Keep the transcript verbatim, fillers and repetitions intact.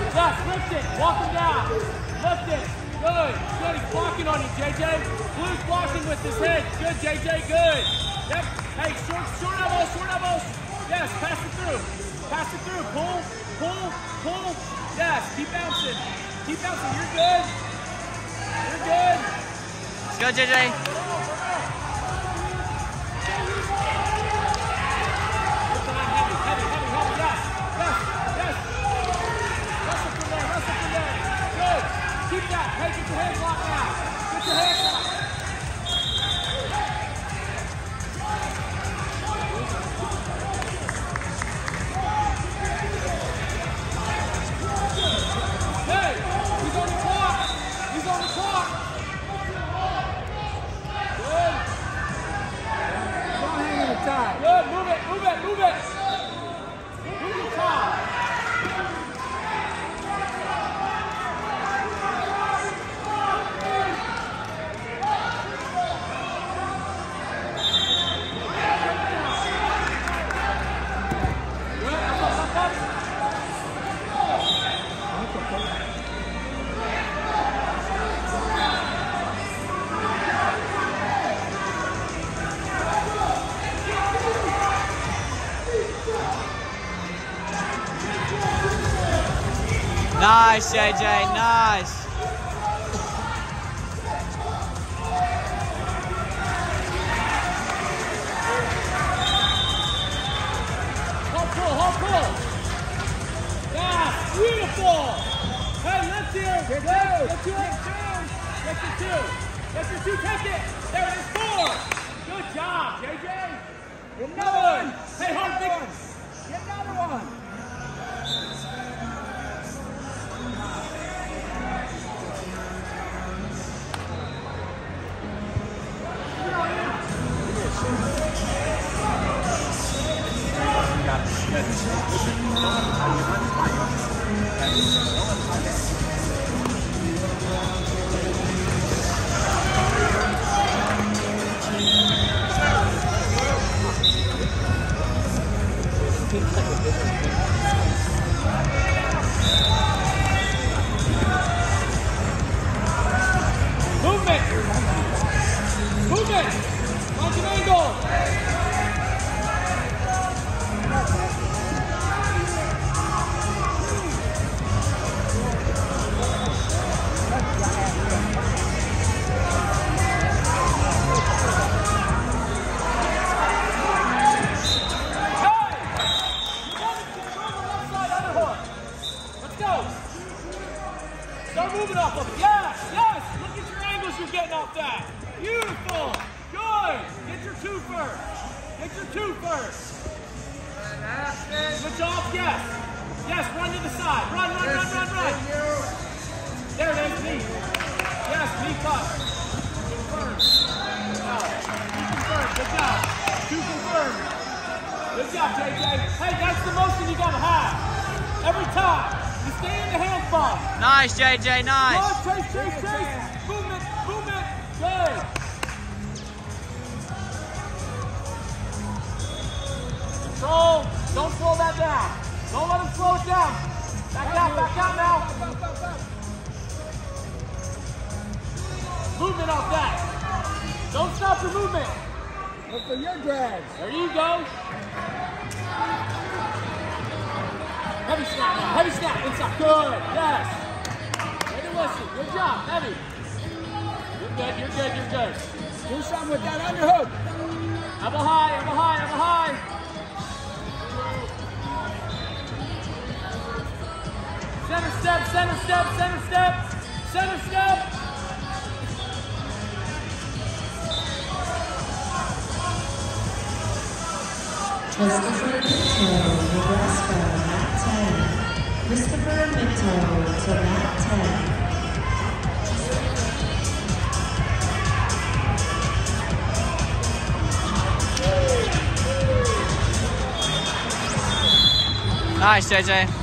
Yes, lift it. Walk him down. Lift it. Good. Good. He's blocking on you, J J. Blue's blocking with his head. Good, J J. Good. Yep. Hey, short, short elbows, short elbows. Yes, pass it through. Pass it through. Pull, pull, pull. Yes, keep bouncing. Keep bouncing. You're good. You're good. Let's go, J J. Keep that. Hey, get your hands locked now. Get your hands locked. Hey, he's on the clock. He's on the clock. Good. Don't hang in the tie. Good. Move it. Move it. Move it. Move your tie. Nice, J J, nice. Hold pull, hold pull. Yeah, beautiful. Hey, let's hear it. Good. Let's do it. Get your two. Get your two. Take it. There it is. Four. Good job, J J. Get another one. Hey, hold big. Get another one. Movement! Movement! Find an angle! Start moving off of it. Yes, yes. Look at your angles you're getting off that. Beautiful. Good. Get your two first. Get your two first. Switch off. Yes. Yes. Run to the side. Run, run, run, run, run. There it is. Knee. Yes. Knee cut. Confirm. Oh. Two confirmed. Good job. Two confirmed. Good job, J J. Hey, that's the motion you gotta have. Every time. You stay in the hand ball. Nice, J J, nice. Go, chase, chase, chase. Movement, movement. Good. Control. Don't slow that down. Don't let him slow it down. Back out, back out now. Movement off that. Don't stop your movement. Look for your drags. There you go. Heavy snap now. Heavy snap. Inside. Good. Yes. Way to listen. Good job. Heavy. You're good. You're good. You're good. Do something with that underhook. Have a high. Have a high. Have a high. Center step. Center step. Center step. Center step. Christopher Mitchell, Nebraska, mat ten. Christopher Mitchell to mat ten. Nice, J J.